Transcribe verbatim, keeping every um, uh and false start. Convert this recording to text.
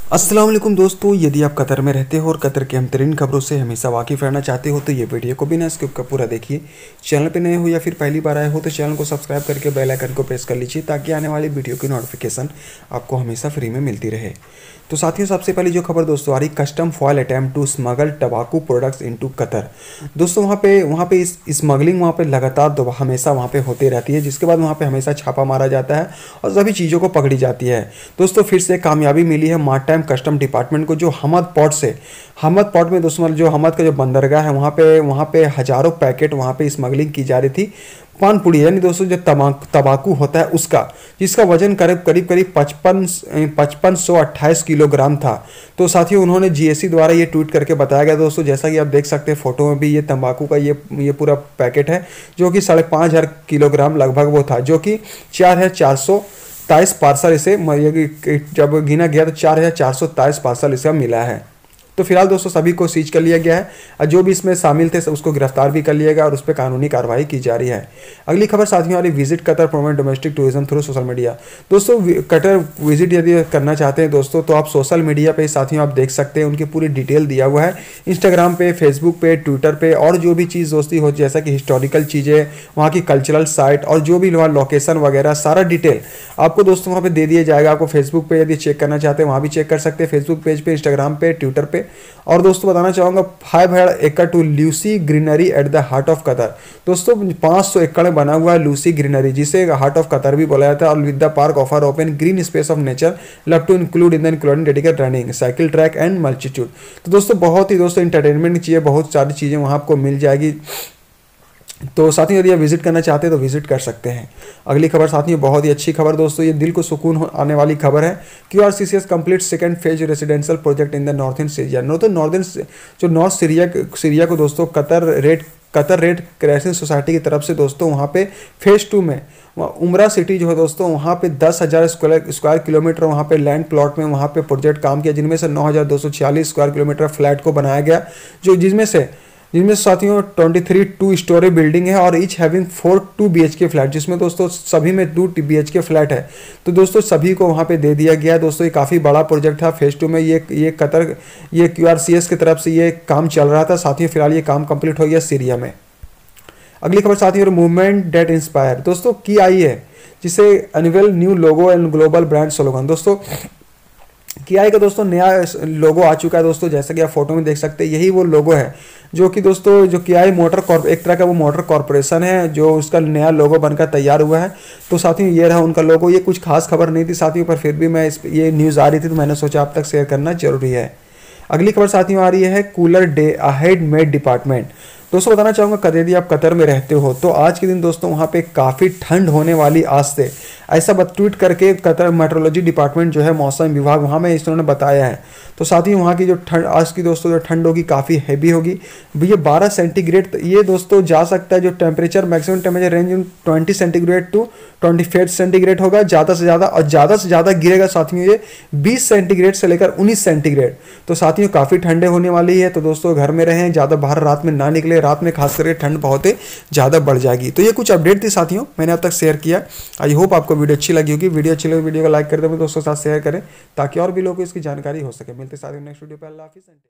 अस्सलाम वालेकुम दोस्तों, यदि आप कतर में रहते हो और कतर की हम तरीन खबरों से हमेशा वाकिफ़ रहना चाहते हो तो ये वीडियो को बिना स्किप का पूरा देखिए। चैनल पे नए हो या फिर पहली बार आए हो तो चैनल को सब्सक्राइब करके बेल आइकन को प्रेस कर लीजिए ताकि आने वाली वीडियो की नोटिफिकेशन आपको हमेशा फ्री में मिलती रहे। तो साथियों, सबसे पहले जो खबर दोस्तों आ रही, custom foil attempt to smuggle tobacco products into Qatar. दोस्तों वहाँ पे वहाँ पे इस स्मगलिंग वहाँ पे लगातार दो हमेशा वहाँ पे होते रहती है, जिसके बाद वहाँ पे हमेशा छापा मारा जाता है और सभी चीज़ों को पकड़ी जाती है। दोस्तों फिर से कामयाबी मिली है मार्टाइम कस्टम डिपार्टमेंट को, जो हमद पोर्ट से हमद पोर्ट में दोस्तों जो हमद का जो बंदरगाह है वहाँ पे वहाँ पे हज़ारों पैकेट वहाँ पे स्मगलिंग की जा रही थी पान पुड़ी, यानी दोस्तों जो तमाक तंबाकू होता है उसका, जिसका वजन करीब करीब करीब पचपन पचपन सौ अट्ठाईस किलोग्राम था। तो साथियों उन्होंने जीएससी द्वारा ये ट्वीट करके बताया गया दोस्तों, जैसा कि आप देख सकते हैं फोटो में भी, ये तंबाकू का ये ये पूरा पैकेट है जो कि साढ़े पाँच हज़ार किलोग्राम लगभग वो था, जो कि चार हज़ार चार सौ तेईस पार्सल इसे जब गिना गया तो चार हज़ार चार सौ तेईस पार्सल इसे मिला है। तो फिलहाल दोस्तों सभी को सीज कर लिया गया है और जो भी इसमें शामिल थे उसको गिरफ्तार भी कर लिया गया और उस पर कानूनी कार्रवाई की जा रही है। अगली खबर साथियों आ रही, visit Qatar promote domestic tourism through social media. दोस्तों कतर विजिट यदि करना चाहते हैं दोस्तों तो आप सोशल मीडिया पे साथियों आप देख सकते हैं, उनकी पूरी डिटेल दिया हुआ है इंस्टाग्राम पे, फेसबुक पे, ट्विटर पे, और जो भी चीज़ दोस्ती हो जैसा कि हिस्टोरिकल चीज़ें, वहाँ की कल्चरल साइट और जो भी वहाँ लोकेशन वगैरह सारा डिटेल आपको दोस्तों वहाँ पे दे दिया जाएगा। आपको फेसबुक पे यदि चेक करना चाहते हैं वहाँ भी चेक कर सकते हैं, फेसबुक पेज पे, इंस्टाग्राम पे, ट्विटर पे। और दोस्तों बताना चाहूँगा five hundred acre to lush greenery at the heart of Qatar. दोस्तों पाँच सौ एकड़ में बना हुआ है लूसी ग्रीनरी, जिसे हार्ट ऑफ कतर भी बोला जाता है, और with the park offer open green space of nature love to include in the including dedicated running cycle track and multitude. तो दोस्तों बहुत ही दोस्तों इंटरटेनमेंट की चीज़ें, बहुत सारी चीज़ें वहाँ आपको मिल जाएगी। तो साथियों यदि आप विजिट करना चाहते हैं तो विजिट कर सकते हैं। अगली खबर साथियों बहुत ही अच्छी खबर दोस्तों, ये दिल को सुकून आने वाली खबर है। Q R C C S complete second phase residential project in the northern Syria. North northern जो नॉर्थ सीरिया सीरिया को दोस्तों Qatar red Qatar red crisis society की तरफ से दोस्तों वहाँ पे फेज टू में उमरा सिटी जो है दोस्तों वहाँ पे दस हज़ार स्क्वायर स्क्वायर किलोमीटर वहाँ पे लैंड प्लॉट में वहाँ पे प्रोजेक्ट काम किया, जिनमें से नौ हज़ार दो सौ छियालीस स्क्वायर किलोमीटर फ्लैट को बनाया गया, जो जिसमें से जिनमें साथियों तेईस टू स्टोरी बिल्डिंग है और each having four two B H K flat, जिसमें दोस्तों सभी में two B H K flat है। तो दोस्तों सभी को वहाँ पे दे दिया गया दोस्तों। ये काफ़ी बड़ा प्रोजेक्ट था। फेज टू में ये ये कतर ये क्यू आर सी एस की तरफ से ये काम चल रहा था। साथियों फिलहाल ये काम कंप्लीट हो गया सीरिया में। अगली खबर साथियों मूवमेंट डेट इंस्पायर दोस्तों की आई है, जिसे annual new logo and global brand slogan. दोस्तों कियाई का दोस्तों नया लोगो आ चुका है दोस्तों, जैसा कि आप फोटो में देख सकते हैं, यही वो लोगो है जो कि दोस्तों जो कियाई मोटर कॉर्प एक तरह का वो मोटर कॉर्पोरेशन है जो उसका नया लोगो बनकर तैयार हुआ है। तो साथियों ये रहा उनका लोगो। ये कुछ खास खबर नहीं थी साथियों, पर फिर भी मैं इस ये न्यूज़ आ रही थी तो मैंने सोचा आप तक शेयर करना जरूरी है। अगली खबर साथियों आ रही है cooler day ahead met department. दोस्तों बताना चाहूँगा कद यदि आप कतर में रहते हो तो आज के दिन दोस्तों वहाँ पे काफ़ी ठंड होने वाली आज से, ऐसा ट्वीट करके कतर मेट्रोलॉजी डिपार्टमेंट जो है मौसम विभाग वहाँ में इन्होंने बताया है। तो साथ ही वहाँ की जो ठंड आज की दोस्तों जो ठंड होगी काफ़ी हैवी होगी। ये बारह सेंटीग्रेड ये दोस्तों जा सकता है, जो temperature maximum temperature range twenty centigrade to twenty five centigrade होगा ज़्यादा से ज़्यादा, और ज़्यादा से ज़्यादा गिरेगा साथियों ये बीस सेंटीग्रेड से लेकर उन्नीस सेंटीग्रेड। तो साथियों काफ़ी ठंडे होने वाली है, तो दोस्तों घर में रहें, ज़्यादा बाहर रात में ना निकले, रात में खास करके ठंड बहुत ही ज़्यादा बढ़ जाएगी। तो ये कुछ अपडेट थी साथियों, मैंने अब तक शेयर किया। आई होप आपको वीडियो अच्छी लगी होगी। वीडियो अच्छी लगी वीडियो को लाइक कर दें, दोस्तों के साथ शेयर करें ताकि और भी लोगों को इसकी जानकारी हो सके। मिलते साथियों नेक्स्ट वीडियो पे। अल्लाह हाफिज़।